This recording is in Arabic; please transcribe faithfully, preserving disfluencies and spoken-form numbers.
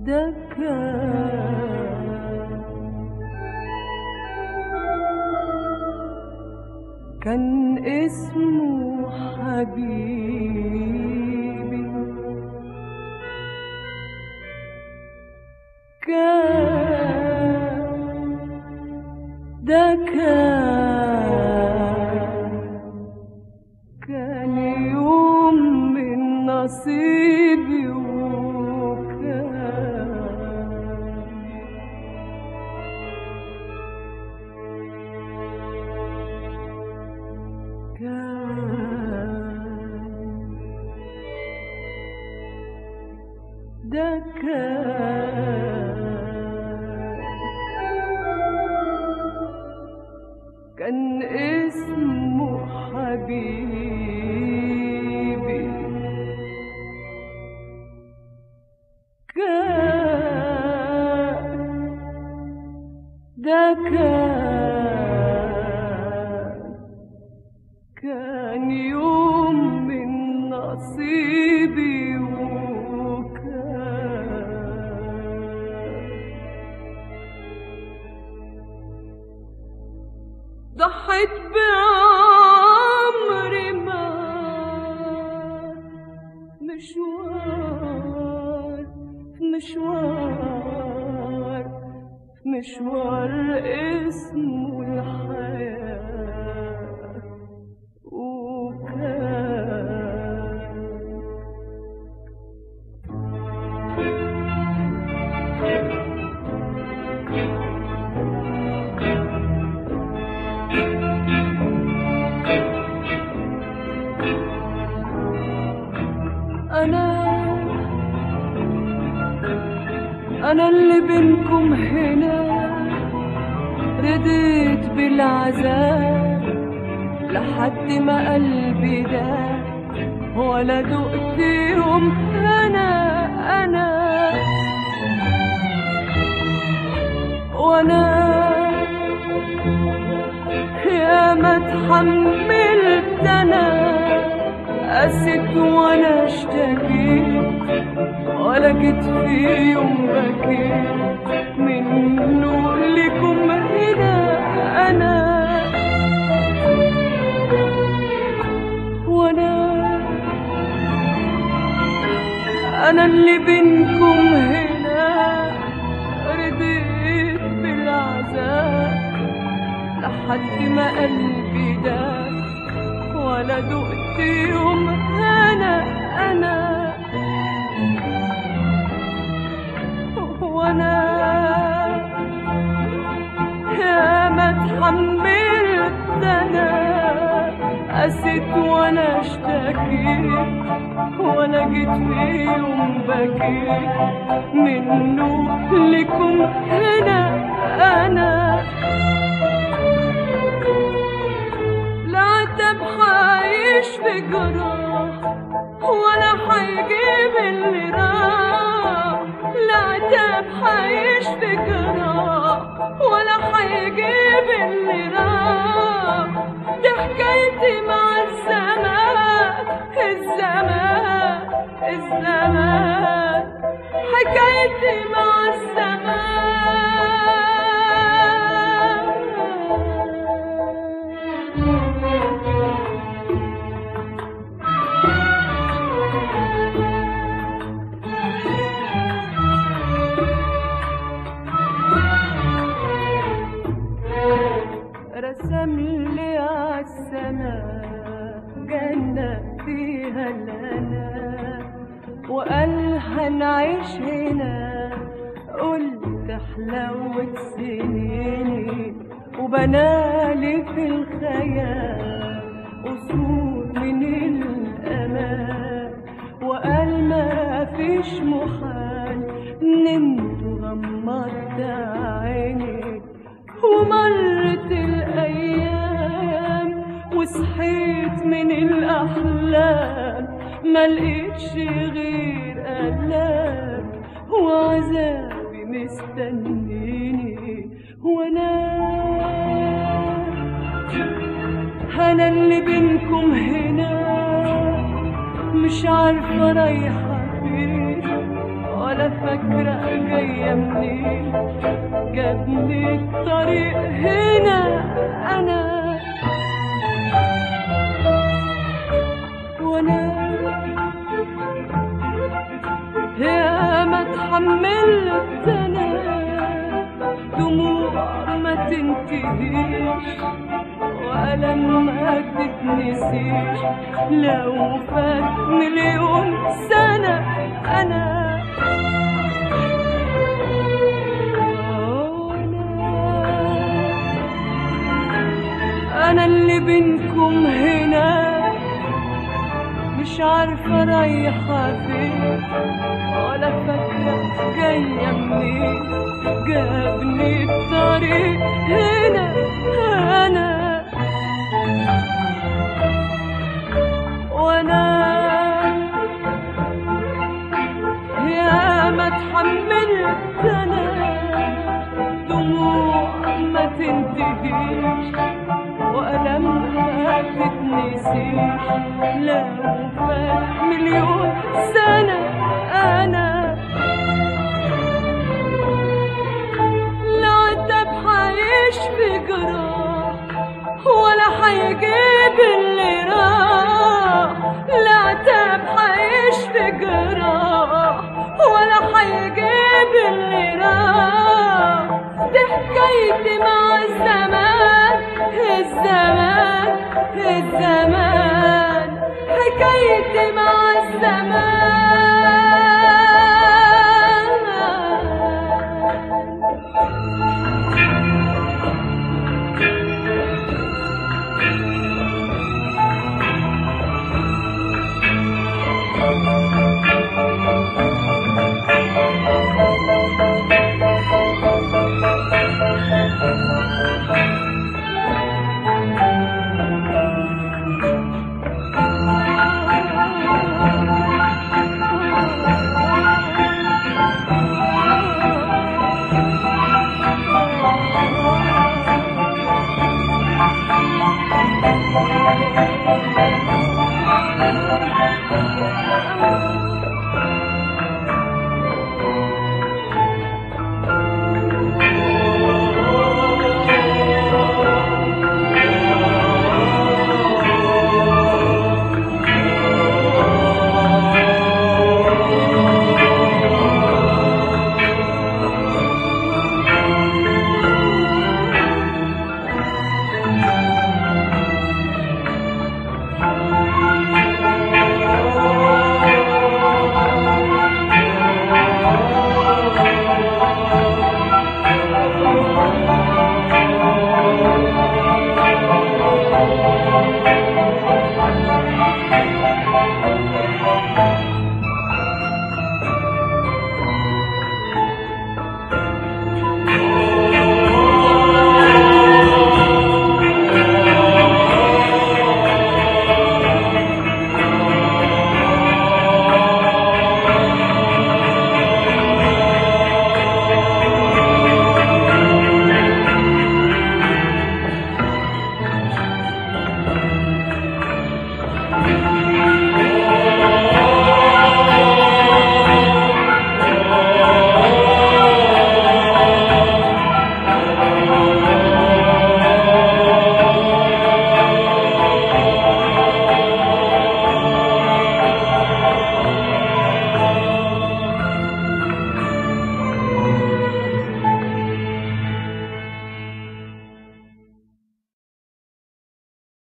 ده كان كان اسمه حبيبي، كان ده كان كان يوم من نصيبي، ده كان كان اسمه حبيبي، كان ده كان كان يوم من نصيبي، ضحيت بعمري ما مشوار مشوار مشوار اسمه الحياة، وكان أنا أنا اللي بينكم هنا رضيت بالعذاب لحد ما قلبي داب، ولا دقت يوم أنا أنا وأنا يا ما اتحملت أنا، قست وانا اشتكيت ولا جيت في يوم بكيت منه لكم هنا انا، وانا انا اللي بينكم هنا رضيت بالعذاب لحد ما قلبي داب، ولا دقت يوم أنا أنا وأنا يا ما اتحملت أنا، قست وأنا اشتكيت ولا جيت في يوم بكيت منه لكم هنا أنا، حايش في جراح ولا حيجيب اللي راح، لا عتاب حايش في جراح ولا حيجيب اللي راح، دي حكايتي مع الزمان الزمان الزمان، حكايتي مع الزمان. رسم لي عالسماء جنة فيها الهنا، وقال هنعيش هنا، قلت حلاوة سنيني، وبنالي في الخيال قصور من الأمان، وقال ما فيش محال، نمت وغمضت عيني ومرت الأيام، وصحيت من الأحلام ما لقيتش غير آلام وعذابي مستنيني، وأنا أنا اللي بينكم هنا مش عارفة رايحة فين ولا فاكرة جاية منين، جابني الطريق هنا أنا. وأنا يا ما اتحملت أنا دموع ما تنتهيش وألم ما تتنسيش، لو فات مليون سنة أنا. أنا اللي بينكم هنا مش عارفة رايحة فين ولا فاكرة جاية منين، جابني الطريق هنا أنا. وأنا يا ما اتحملت أنا دموع ما تنتهيش وألم ما تتنسيش، لو فات مليون سنة أنا. العتاب حيشفي جراح ولا حيجيب اللي راح، العتاب حيشفي جراح ولا حيجيب اللي راح. دي حكايتي مع الزمان، الزمان الزمان، حكايتي مع الزمان.